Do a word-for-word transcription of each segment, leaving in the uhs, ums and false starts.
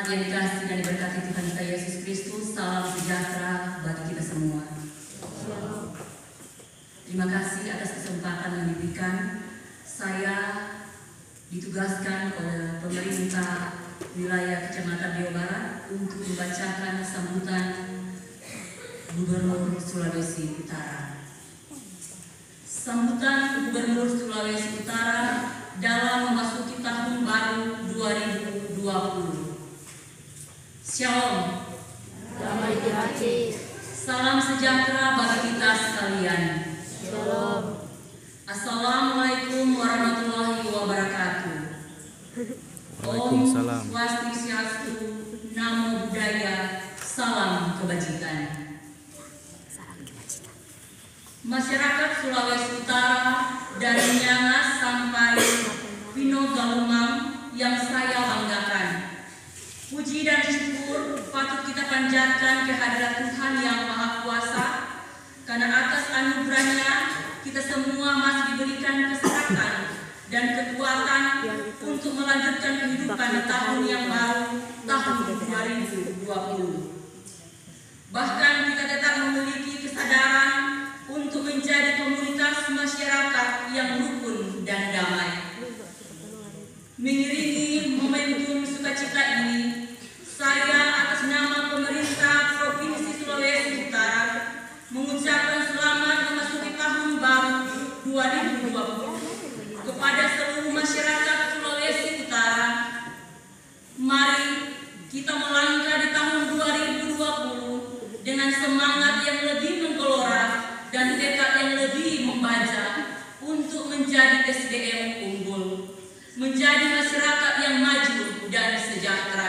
Jemaat yang dikasihi dan diberkati Tuhan kita Yesus Kristus, salam sejahtera bagi kita semua. Terima kasih atas kesempatan yang diberikan. Saya ditugaskan oleh pemerintah wilayah Kecamatan Riau Barat untuk membacakan sambutan Gubernur Sulawesi Utara. Sambutan Gubernur Sulawesi Utara dalam memasuki tahun baru dua ribu dua puluh. Shalom. Damai di hati. Salam sejahtera bagi kita sekalian. Shalom. Assalamualaikum warahmatullahi wabarakatuh. Om Swastiastu, Namo Buddhaya, salam kebajikan. Masyarakat Sulawesi Utara dari Miangas sampai Pino Galumang yang saya banggakan. Puji dan syukur patut kita panjatkan kehadirat Tuhan yang Maha Kuasa, karena atas anugerahnya kita semua masih diberikan kesehatan dan kekuatan untuk melanjutkan kehidupan di tahun yang baru, tahun dua ribu dua puluh. Bahkan kita tetap memiliki kesadaran untuk menjadi komunitas masyarakat yang rukun dan damai. Mengiringi momentum sukacita ini, saya atas nama pemerintah Provinsi Sulawesi Utara mengucapkan selamat memasuki tahun baru dua ribu dua puluh kepada seluruh masyarakat Sulawesi Utara. Mari kita melangkah di tahun dua ribu dua puluh dengan semangat yang lebih menggelora dan tekad yang lebih membaja untuk menjadi S D M unggul, menjadi masyarakat yang maju dan sejahtera.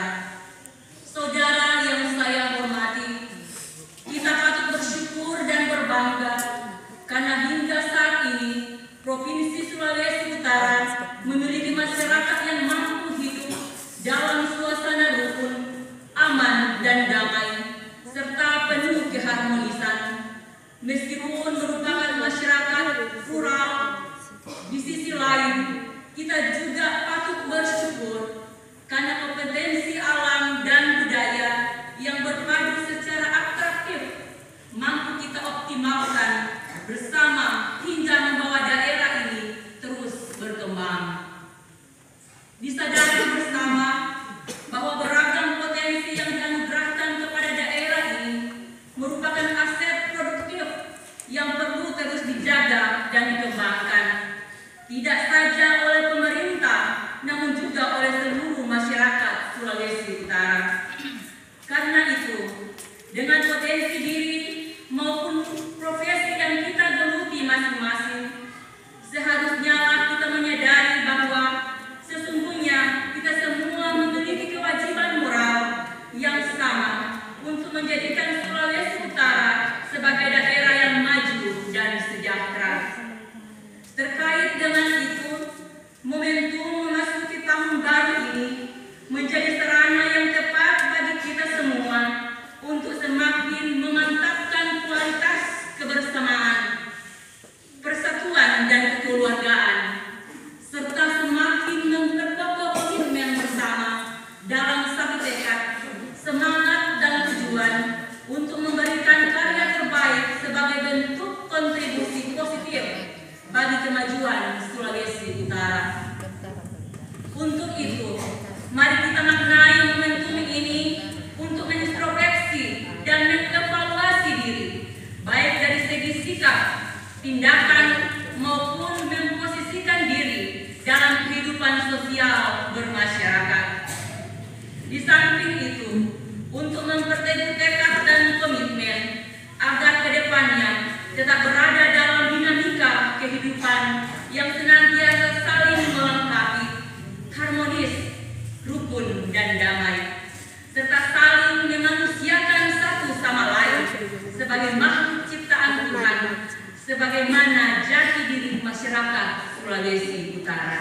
Saudara yang saya hormati, kita patut bersyukur dan berbangga karena hingga saat ini Provinsi Sulawesi Utara memiliki masyarakat yang mampu hidup dalam suasana rukun, aman dan damai, serta penuh keharmonisan. Meskipun merupakan masyarakat rural, di sisi lain kita juga patut bersyukur karena kompetensi alam dan budaya yang berpadu secara atraktif mampu kita optimalkan bersama hingga membawa daerah ini terus berkembang. Disadari bersama bahwa beragam potensi yang dianugerahkan kepada daerah ini merupakan aset produktif yang perlu terus dijaga dan dikembangkan, tidak saja oleh pemerintah, namun juga oleh seluruh masyarakat Sulawesi Utara. Karena itu, dengan potensi diri maupun profesi yang kita geluti masing-masing, seharusnya kita menyadari bahwa sesungguhnya kita semua memiliki kewajiban moral yang sama untuk menjadikan Sulawesi Utara sebagai daerah yang maju dan sejahtera. Terkait dengan itu, momentum memasuki tahun baru ini menjadi sarana yang tepat bagi kita semua untuk semakin memantapkan kualitas kebersamaan, persatuan dan kekeluargaan, serta semakin memperkokoh komitmen bersama dalam satu tekad, semangat dan tujuan untuk memberikan karya terbaik sebagai bentuk kontribusi positif bagi kemajuan Sulawesi Utara. Untuk itu, mari kita maknai momentum ini untuk introspeksi dan mengevaluasi diri, baik dari segi sikap, tindakan, maupun memposisikan diri dalam kehidupan sosial bermasyarakat. Di samping itu, untuk memperteguh tekad dan komitmen agar kedepannya tetap berada dalam dinamika kehidupan yang senantiasa saling melengkapi, harmonis, rukun dan damai, serta saling memanusiakan satu sama lain sebagai makhluk ciptaan Tuhan, sebagaimana jati diri masyarakat Sulawesi Utara.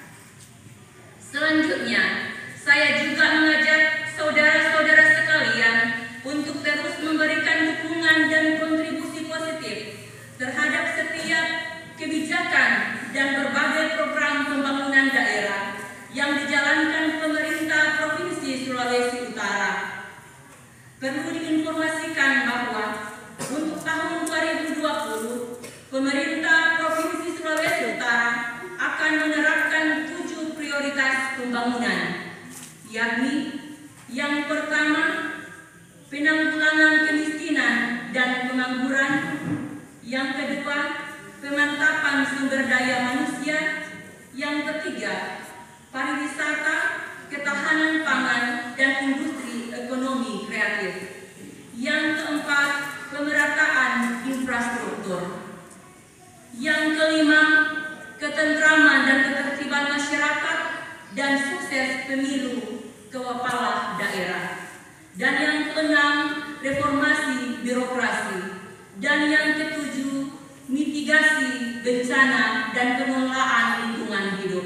Selanjutnya, saya juga mengajak saudara-saudara sekalian untuk terus memberikan dukungan dan kontribusi positif terhadap setiap kebijakan dan berbagai program pembangunan daerah yang dijalankan pemerintah Provinsi Sulawesi kemakmuran. Yang kedua, pemantapan sumber daya manusia. Yang ketiga, pariwisata, ketahanan pangan, dan industri ekonomi kreatif. Yang keempat, pemerataan infrastruktur. Yang kelima, ketentraman dan ketertiban masyarakat dan sukses pemilu kepala daerah. Dan yang keenam, reformasi birokrasi. Dan yang ketujuh, mitigasi bencana dan pengelolaan lingkungan hidup.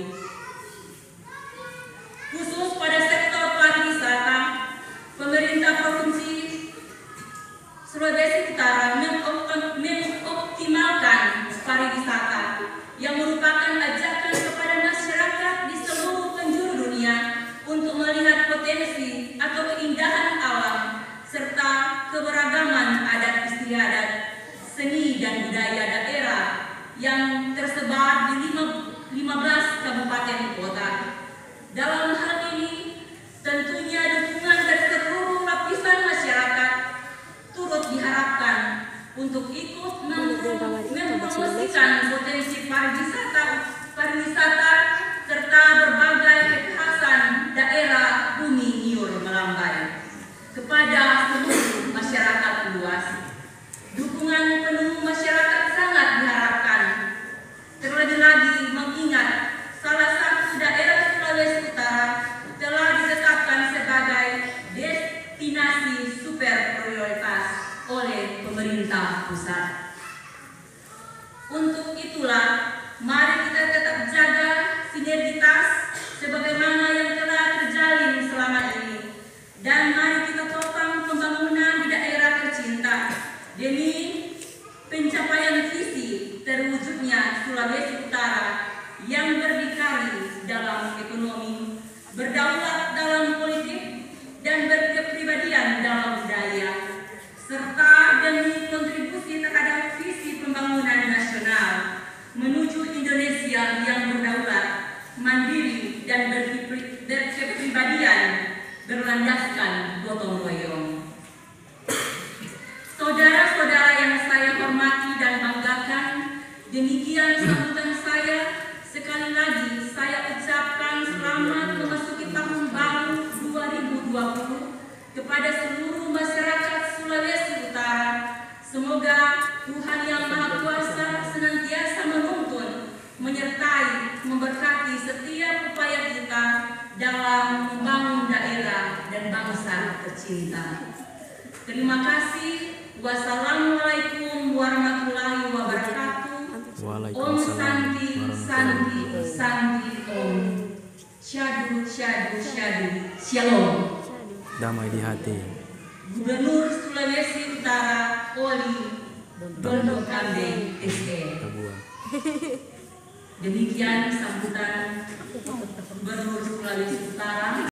Khusus pada sektor pariwisata, pemerintah Provinsi Sulawesi Utara mengoptimalkan pariwisata yang merupakan ajakan kepada masyarakat di seluruh penjuru dunia untuk melihat potensi atau keindahan alam serta keberagaman adat istiadat, seni dan budaya daerah yang tersebar di lima belas kabupaten kota. Dalam hal ini, tentunya dukungan dari seluruh lapisan masyarakat turut diharapkan untuk ikut mempromosikan potensi pariwisata, pariwisata serta berbagai kekhasan daerah bumi Nyur Melambai kepada seluruh masyarakat luas. Dukungan penuh masyarakat sangat diharapkan, terlebih lagi mengingat salah satu daerah Sulawesi Utara telah ditetapkan sebagai destinasi super prioritas oleh pemerintah pusat. Untuk itulah, mari kita tetap jaga sinergitas sebagaimana yang telah terjalin selama ini, dan mari kita topang pembangunan di daerah tercinta demi pencapaian visi terwujudnya Sulawesi Utara yang berdikari dalam ekonomi, berdaulat dalam politik, dan berkepribadian dalam budaya, serta demi kontribusi terhadap visi pembangunan nasional menuju Indonesia yang berdaulat, mandiri, dan berkepribadian berlandaskan gotong royong. Saudara-saudara yang saya hormati dan banggakan, demikian sambutan saya. Sekali lagi saya ucapkan selamat memasuki tahun baru dua ribu dua puluh kepada seluruh masyarakat Sulawesi Utara. Semoga Tuhan Yang Maha Kuasa senantiasa menuntun, menyertai, memberkati setiap upaya kita dalam membangun daerah dan bangsa tercinta. Terima kasih. Wassalamualaikum warahmatullahi wabarakatuh. Om Santi, Santi, Santi, Om. Syadu, syadu, syadu. Shalom. Damai di hati. Gubernur Sulawesi Utara, Oli Dondo Kambe, S E. Demikian sambutan Gubernur Sulawesi Utara.